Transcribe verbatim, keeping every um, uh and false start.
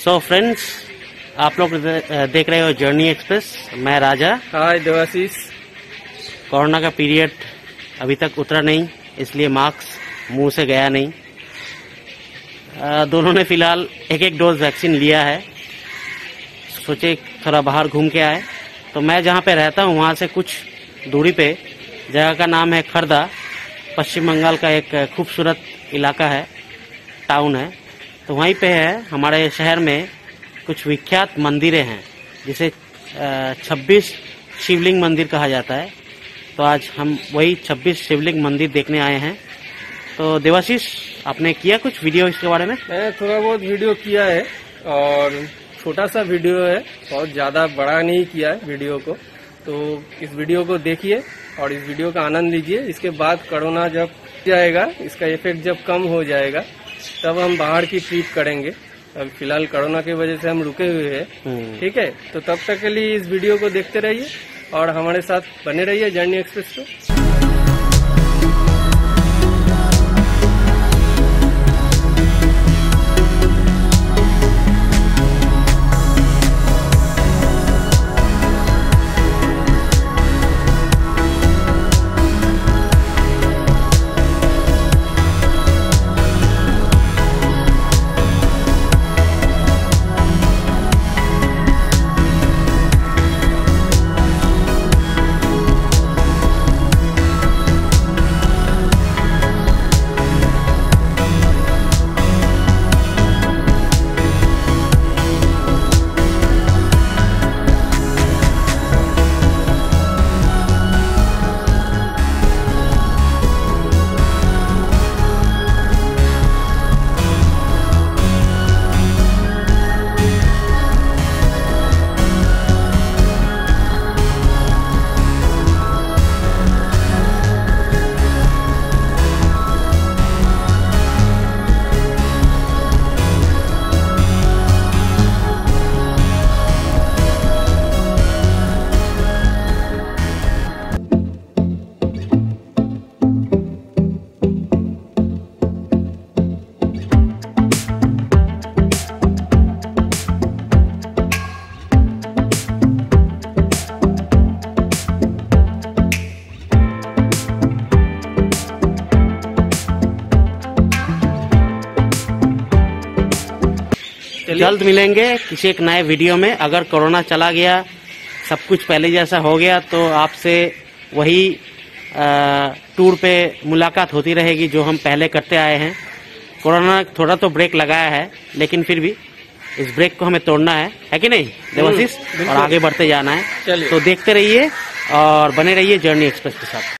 So friends, आप लोग देख रहे हो जर्नी एक्सप्रेस। मैं राजा। हाय देवाशीष। कोरोना का पीरियड अभी तक उतरा नहीं, इसलिए मास्क मुंह से गया नहीं। आ, दोनों ने फिलहाल एक एक डोज वैक्सीन लिया है। सोचे थोड़ा बाहर घूम के आए। तो मैं जहाँ पे रहता हूँ वहाँ से कुछ दूरी पे जगह का नाम है खरदा। पश्चिम बंगाल का एक खूबसूरत इलाका है, टाउन है। तो वहीं पे है हमारे शहर में कुछ विख्यात मंदिरें हैं, जिसे छब्बीस शिवलिंग मंदिर कहा जाता है। तो आज हम वही छब्बीस शिवलिंग मंदिर देखने आए हैं। तो देवाशीष, आपने किया कुछ वीडियो इसके बारे में? मैं थोड़ा बहुत वीडियो किया है और छोटा सा वीडियो है, बहुत ज्यादा बड़ा नहीं किया है वीडियो को। तो इस वीडियो को देखिए और इस वीडियो का आनंद लीजिए। इसके बाद कोरोना जब जाएगा, इसका इफेक्ट जब कम हो जाएगा, तब हम बाहर की ट्रिप करेंगे। अब फिलहाल कोरोना की वजह से हम रुके हुए हैं, ठीक है। तो तब तक के लिए इस वीडियो को देखते रहिए और हमारे साथ बने रहिए जर्नी एक्सप्रेस पे। जल्द मिलेंगे किसी एक नए वीडियो में। अगर कोरोना चला गया, सब कुछ पहले जैसा हो गया, तो आपसे वही आ, टूर पे मुलाकात होती रहेगी जो हम पहले करते आए हैं। कोरोना थोड़ा तो ब्रेक लगाया है, लेकिन फिर भी इस ब्रेक को हमें तोड़ना है, है कि नहीं देवाशीष? और आगे बढ़ते जाना है। तो देखते रहिए और बने रहिए जर्नी एक्सप्रेस के साथ।